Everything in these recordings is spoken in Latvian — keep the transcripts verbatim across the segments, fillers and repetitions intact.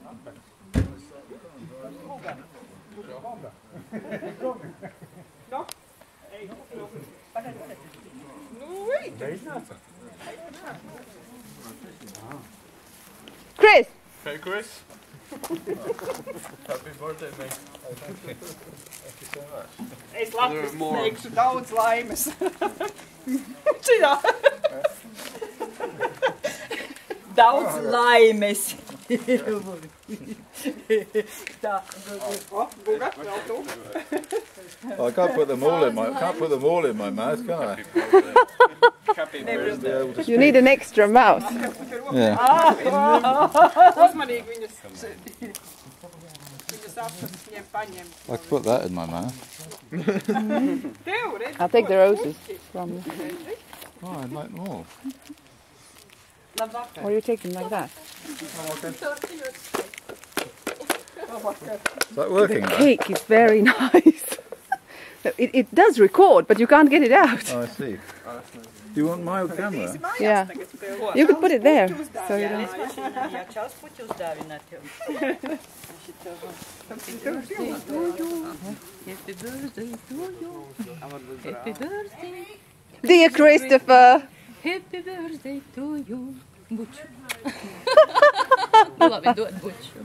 Chris! Hey Chris! Happy birthday, mate! Thank you. Thank you so much. Es labi sniegšu daudz laimes. Šitā. Daudz laimes. Tā. O, Guga, vēl tu. I can't put them all in my can't put them all in my mouth, can I? Happy birthday. You need an extra mouth. Yeah. Uzmanīgi viņas. Viņas apsas ņem paņem. I could put that in my mouth. Tev, redzi. I'll take the roses from you. Oh, I like them all. Or you take them like that. Is that working The now? cake is very nice. It, it does record, but you can't get it out. Oh, I see. Do you want my camera? Yeah. You could put it there. So you don't... Jā, čals puķi uzdāvināt tev. Happy birthday to you. Happy birthday. Dear Christopher. Happy birthday to you. Buču. Labi, dod buču.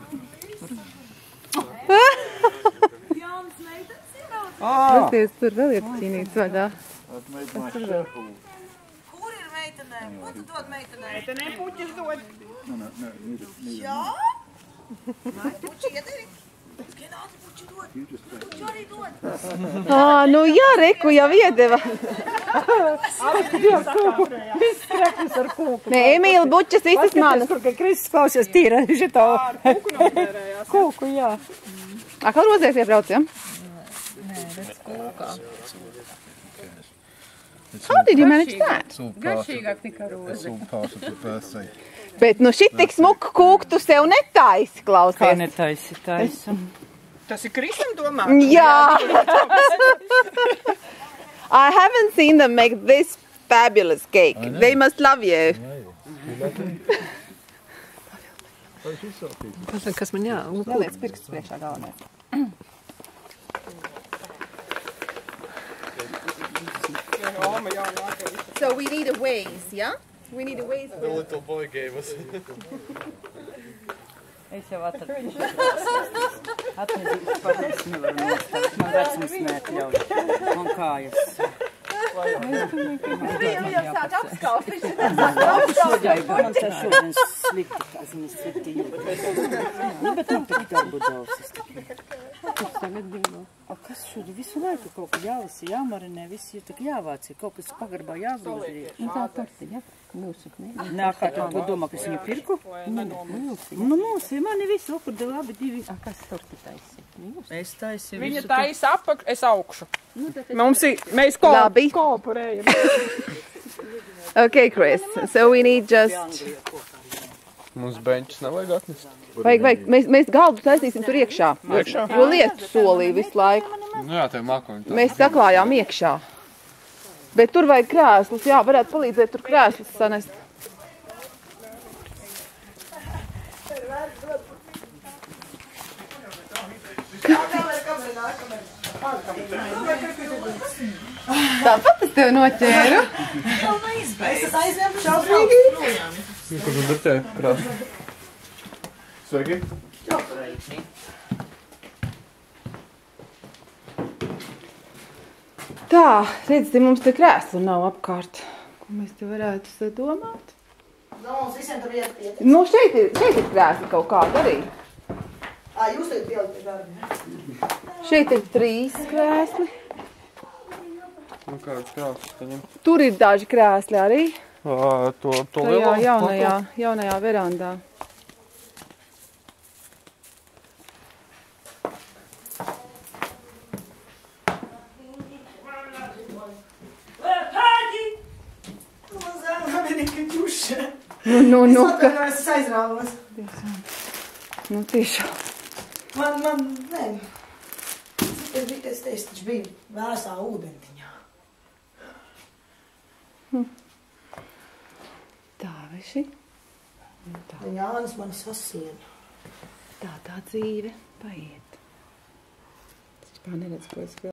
Pasties, tur vēl ir cīnīts vaļā. I've made my circle. Kur ir meitenēm? Ko tu dod meitenēm? Meitenēm puķis dod. No, no, no, need it, need it. Jā? Vai puķi iedari? Skenāti puķi dod. Puķi arī dod. Ā, nu jā, reku jau iedeva. Viss preklis ar kūku. Nē, Emīla bučas visas manas. Kur, ka Kristus klausies tīra šito. Kūku nomērējās. Kūku, jā. Akal rozēs iebrauc, ja? How did you manage that? It's all part of, Garšīgāk nekā it's roze. all part of the birthday. Bet nu šit tik smuku kūku tu sev netaisi, Kā klausies. netaisi, taisa. Tas ir Kristam domā? Jā. I haven't seen them make this fabulous cake. They must love you. You love me? Oh, she's got a piece. Kas man jā? Neliec pirkstus priekšā galvenais. So we need a ways, yeah? We need a ways. The little boy gave us. Es jau atradu. Atnezīšu pavis nevaru nostāt. Man vecums neatļauj. Man kājas. Viņam jau sāk apskaut. Šodien, man tā šodien slikti, kā zini, slikti jūt. Nu, bet man pēc darbu daudz. Kas tagad bija? A kas šodien visu laiku kaut kā jālasi, jāmarinē, viss ir tak jāvāc, ir kaut kas pagarbā jāgrūz. Un tā tortiņa. Mūsu, ne? Nā, kā tu to domā, kas viņu pirku? Nu, mūsu, mani visi okurde labi divi. A kas torti taisi? Es taisi Viņa visu. taisa apakšu, es augšu. Mums ir, mēs ko Labi. kooperējam. Okay, Chris. So we need just... Mums benčus nevajag atnest. Vajag, vajag. Mēs, mēs galdu taisīsim tur iekšā. Jo, jo lietu solīja visu laiku. Nu jā, tev mākoņi tā. Mēs saklājām iekšā. Bet tur vajag krēslus. Jā, varētu palīdzēt tur krēslus sanest. Tāpat es tev noķēru. Es aizņemu šausmīgi. Kur tu tur te krāsu? Sveiki. Tā, redz, te mums te krēslu nav apkārt. Ko mēs te varētu sadomāt? Nu, mums visiem tur iet pietiek. Nu, šeit ir, šeit ir krēsli kaut kāda arī. Ā, jūs tagad pielikt pie darbi, ne? Šeit ir trīs krēsli. Nu kāds krāsas taņem? Tur ir daži krēsli arī. Ā, to, to Tajā lielo? jaunajā, jaunajā verandā. Nu, nu, nu, ka... Es aizrāvos. Nu, tiešām. Man, man, nē. Es biju, es teicu, taču biju vēsā ūdentiņā. Tā, vai šī? Jānis mani sasiena. Tā tā dzīve paiet. Es vispār neredzu, ko es vēl.